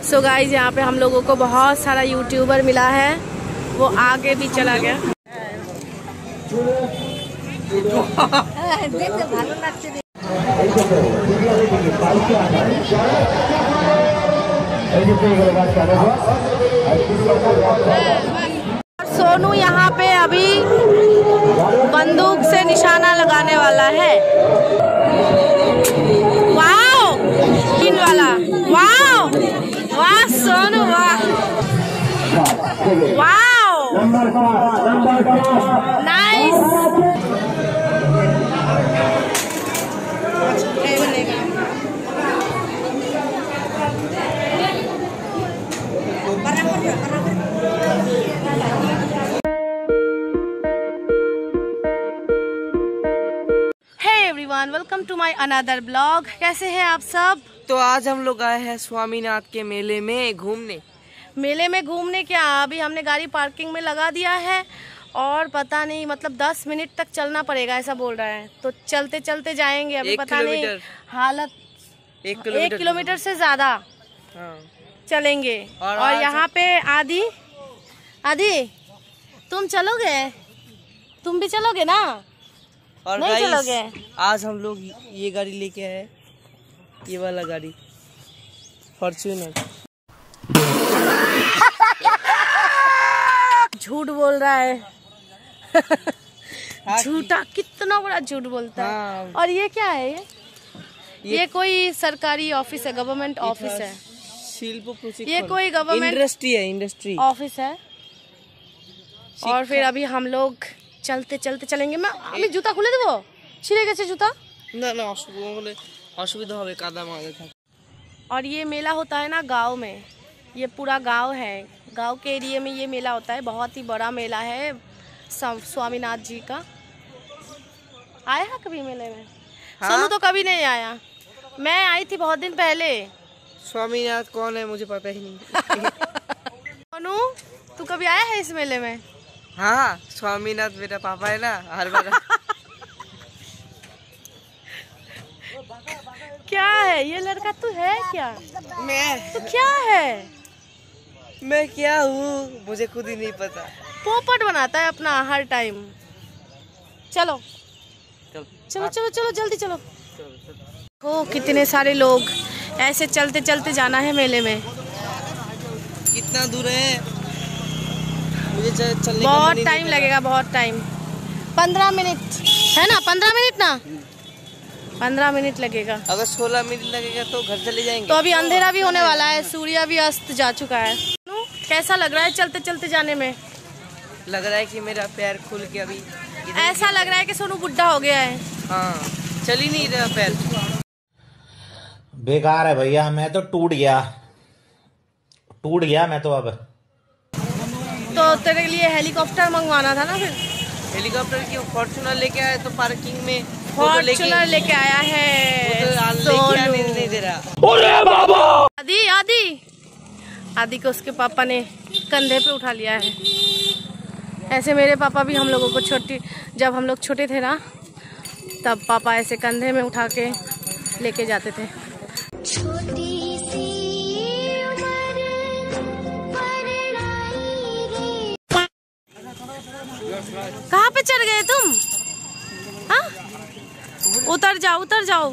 So guys यहाँ पे हम लोगों को बहुत सारा यूट्यूबर मिला है, वो आगे भी चला गया। सोनू यहाँ पे अभी बंदूक से निशाना लगाने वाला है। वाओ, तीन वाला, वाओ वाह सोनू वाह, wow nice. Welcome to my another blog. कैसे हैं आप सब? तो आज हम लोग आए हैं स्वामीनाथ के मेले में घूमने। मेले में घूमने क्या, अभी हमने गाड़ी पार्किंग में लगा दिया है और पता नहीं मतलब 10 मिनट तक चलना पड़ेगा ऐसा बोल रहा है, तो चलते चलते जाएंगे। अभी पता नहीं हालत 1 किलोमीटर से ज्यादा चलेंगे। और यहाँ पे आदि तुम चलोगे? तुम भी चलोगे ना? और नहीं चलोगे? आज हम लोग ये गाड़ी लेके आए, ये वाला गाड़ी फॉर्च्यूनर। झूठ बोल रहा है। झूठा, कितना बड़ा झूठ बोलता है। और ये क्या है? ये कोई सरकारी ऑफिस है, गवर्नमेंट ऑफिस है। ये कोई गवर्नमेंट इंडस्ट्री ऑफिस है। और फिर अभी हम लोग चलते चलते चलेंगे। मैं अभी जूता खुले देबो, छिले गए जूता ना असुविधा होवे कादा मागे था। और ये मेला होता है ना गांव में, ये पूरा गांव है, गांव के एरिया में ये मेला होता है। बहुत ही बड़ा मेला है स्वामीनाथ जी का। आया है कभी मेले में? हाँ? सोनू तो कभी नहीं आया, मैं आई थी बहुत दिन पहले। स्वामीनाथ कौन है मुझे पता ही नहीं। सोनू तू कभी आया है इस मेले में? हाँ, स्वामीनाथ मेरा पापा है ना, हर बार। क्या है ये लड़का? तू है क्या? मैं तू क्या है? मैं क्या हूँ मुझे खुद ही नहीं पता। पोपट बनाता है अपना हर टाइम। चलो चलो चलो चलो जल्दी चलो। ओ कितने सारे लोग, ऐसे चलते चलते जाना है मेले में। कितना दूर है? मुझे चलने बहुत टाइम लगेगा, बहुत टाइम। 15 मिनट है ना? 15 मिनट ना, 15 मिनट लगेगा। अगर 16 मिनट लगेगा तो घर चले जाएंगे। तो अभी अंधेरा भी होने वाला है, सूर्य भी अस्त जा चुका है। कैसा लग रहा है चलते चलते जाने में? लग रहा है कि मेरा पैर खुल के अभी ऐसा लग रहा है कि सोनू बुढ़ा हो गया है। हाँ, चल ही नहीं रहा पैर। बेकार है भैया, मैं तो टूट गया मैं तो। अब तो तेरे लिए हेलीकॉप्टर मंगवाना था ना। फिर हेलीकॉप्टर क्यों? फॉर्च्यूनर लेके आया तो पार्किंग में फॉर्च्यूनर लेके आया है। नहीं दे रहा। आदि को उसके पापा ने कंधे पे उठा लिया है। ऐसे मेरे पापा भी हम लोगों को जब हम लोग छोटे थे ना, तब पापा ऐसे कंधे में उठा के लेके जाते थे। कहाँ पे चढ़ गए तुम? हाँ, उतर जाओ उतर जाओ।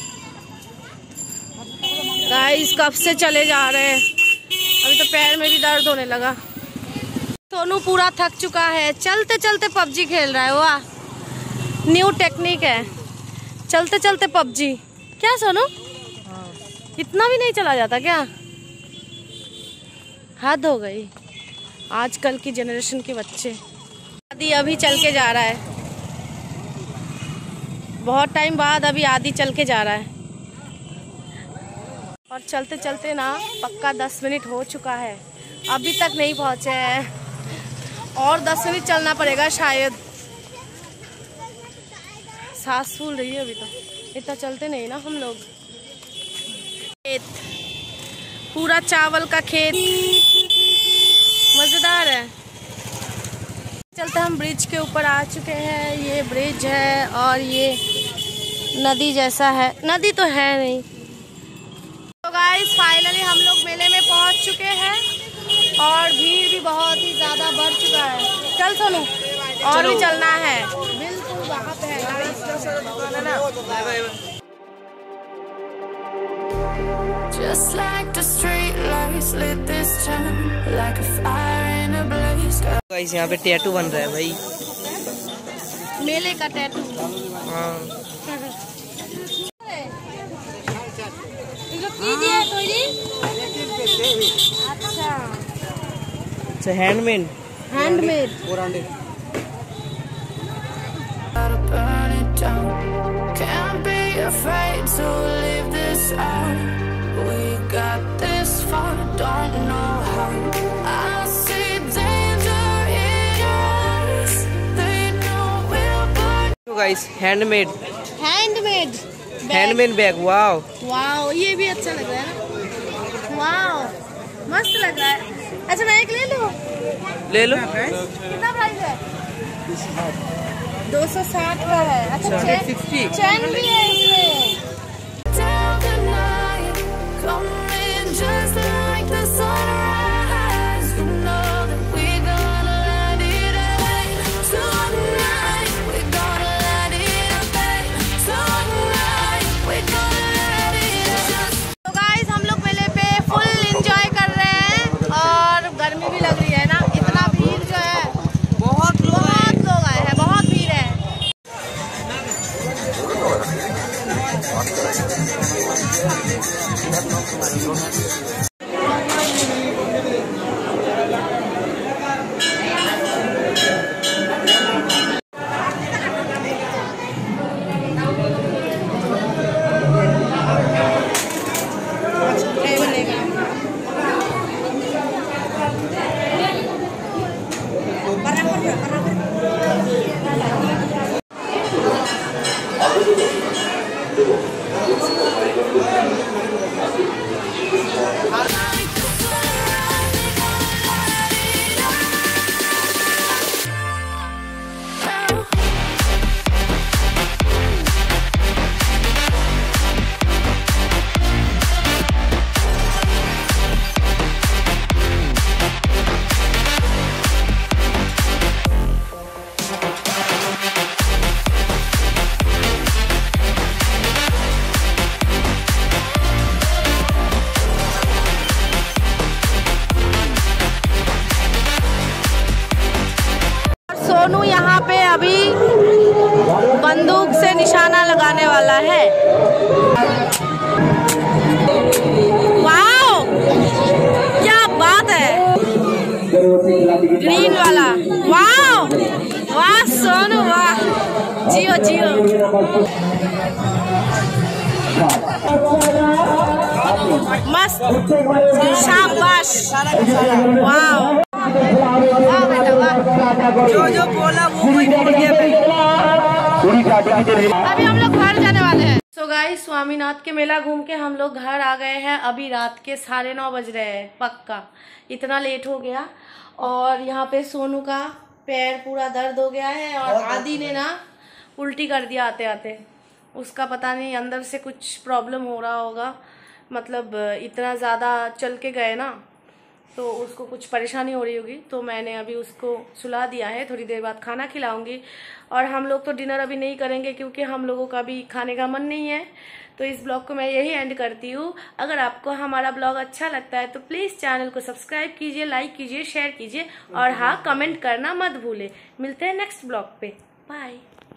गाइस कब से चले जा रहे हैं, अभी तो पैर में भी दर्द होने लगा। सोनू पूरा थक चुका है, चलते चलते पबजी खेल रहा है। वाह, न्यू टेक्निक है, चलते चलते पबजी। क्या सोनू, इतना भी नहीं चला जाता क्या? हद हो गई आजकल की जनरेशन के बच्चे। आदि अभी चल के जा रहा है, बहुत टाइम बाद अभी आदि चल के जा रहा है। और चलते चलते ना पक्का 10 मिनट हो चुका है, अभी तक नहीं पहुँचे हैं। और 10 मिनट चलना पड़ेगा शायद। सांस फूल रही है अभी तो, इतना चलते नहीं ना हम लोग। खेत, पूरा चावल का खेत, मजेदार है। चलते हम ब्रिज के ऊपर आ चुके हैं। ये ब्रिज है और ये नदी जैसा है, नदी तो है नहीं। तो गाइस फाइनली हम लोग मेले में पहुंच भी बहुत ही ज्यादा बढ़ चुका है। चल सोनू, और भी चलना है। बिल्कुल वहाँ पे है ना। Just like the street lights lit this town like a fire in a blaze. Guys यहाँ पे टैटू बन रहा है भाई। मेले का टैटू। हाँ। अच्छा handmade. Handmade. Gotta burn it down. Can't be afraid to leave this out. We got this far, don't know how. I see danger in us. They know we'll burn. तो guys handmade bag. Wow wow, ये भी अच्छा लग रहा है ना। Wow मस्त लग रहा है। अच्छा मैं एक ले लूं? ले लो। कितना प्राइस है? 260 का है। अच्छा 60। चैन भी है इसमें। Down the night, coming just like the sunrise. You know that we're gonna light it up tonight. We're gonna light it up tonight. We're gonna light it up. तो गाइस हम लोग मेले पे फुल एंजॉय कर रहे हैं और गर्मी भी लग रही है ना। इतना भीड़ जो है, बहुत लोग आए हैं, बहुत भीड़ है। सोनू यहाँ पे अभी बंदूक से निशाना लगाने वाला है। वाओ क्या बात है, ग्रीन वाला। वाओ वाह सोनू वाह, जियो जियो। मस्त, शाबाश, वाओ वाह बेटा वाह। जो बोला वो वही बोल गया। अभी हम लोग घर जाने वाले हैं। सो गाइस स्वामीनाथ के मेला घूम के हम लोग घर आ गए हैं। अभी रात के 9:30 बज रहे हैं पक्का, इतना लेट हो गया। और यहाँ पे सोनू का पैर पूरा दर्द हो गया है और आदि ने ना उल्टी कर दिया आते आते। उसका पता नहीं अंदर से कुछ प्रॉब्लम हो रहा होगा, मतलब इतना ज़्यादा चल के गए ना तो उसको कुछ परेशानी हो रही होगी। तो मैंने अभी उसको सुला दिया है, थोड़ी देर बाद खाना खिलाऊंगी। और हम लोग तो डिनर अभी नहीं करेंगे क्योंकि हम लोगों का भी खाने का मन नहीं है। तो इस ब्लॉग को मैं यही एंड करती हूँ। अगर आपको हमारा ब्लॉग अच्छा लगता है तो प्लीज़ चैनल को सब्सक्राइब कीजिए, लाइक कीजिए, शेयर कीजिए और हाँ कमेंट करना मत भूले। मिलते हैं नेक्स्ट ब्लॉग पे, बाय।